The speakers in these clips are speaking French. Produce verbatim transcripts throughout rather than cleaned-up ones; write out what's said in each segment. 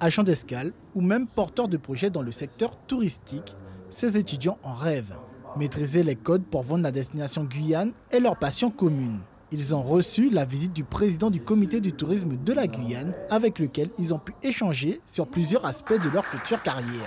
agents d'escale ou même porteurs de projets dans le secteur touristique, ces étudiants en rêvent. Maîtriser les codes pour vendre la destination Guyane est leur passion commune. Ils ont reçu la visite du président du comité du tourisme de la Guyane avec lequel ils ont pu échanger sur plusieurs aspects de leur future carrière.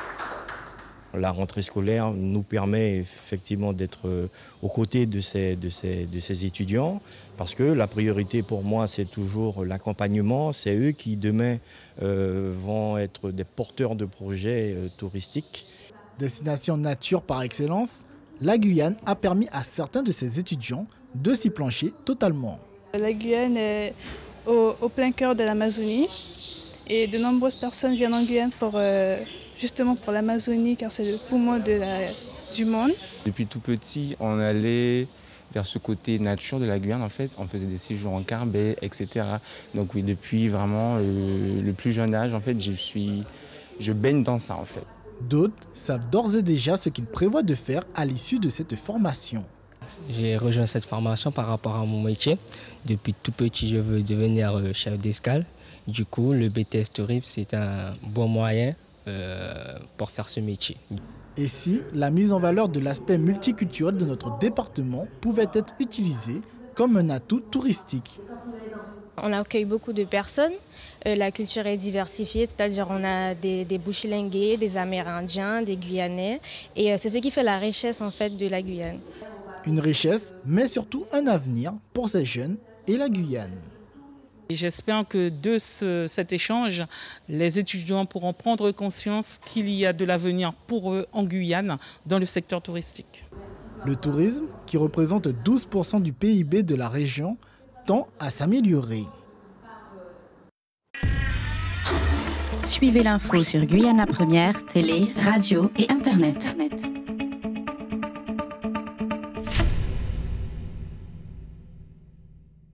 La rentrée scolaire nous permet effectivement d'être aux côtés de ces, de, ces, de ces étudiants parce que la priorité pour moi c'est toujours l'accompagnement. C'est eux qui demain euh, vont être des porteurs de projets euh, touristiques. Destination nature par excellence, la Guyane a permis à certains de ses étudiants de s'y plancher totalement. La Guyane est au, au plein cœur de l'Amazonie et de nombreuses personnes viennent en Guyane pour, euh, justement pour l'Amazonie car c'est le poumon de la, du monde. Depuis tout petit, on allait vers ce côté nature de la Guyane en fait. On faisait des séjours en carbet, et cetera. Donc oui, depuis vraiment euh, le plus jeune âge, en fait, je, suis, je baigne dans ça en fait. D'autres savent d'ores et déjà ce qu'ils prévoient de faire à l'issue de cette formation. J'ai rejoint cette formation par rapport à mon métier. Depuis tout petit, je veux devenir chef d'escale. Du coup, le B T S Tourisme, c'est un bon moyen euh, pour faire ce métier. Et si la mise en valeur de l'aspect multiculturel de notre département pouvait être utilisée comme un atout touristique? On accueille beaucoup de personnes, euh, la culture est diversifiée, c'est-à-dire on a des, des Bushilingués, des Amérindiens, des Guyanais, et euh, c'est ce qui fait la richesse en fait de la Guyane. Une richesse, mais surtout un avenir pour ces jeunes et la Guyane. J'espère que de ce, cet échange, les étudiants pourront prendre conscience qu'il y a de l'avenir pour eux en Guyane dans le secteur touristique. Le tourisme, qui représente douze pour cent du P I B de la région, tend à s'améliorer. Suivez l'info sur Guyana Première, télé, radio et internet.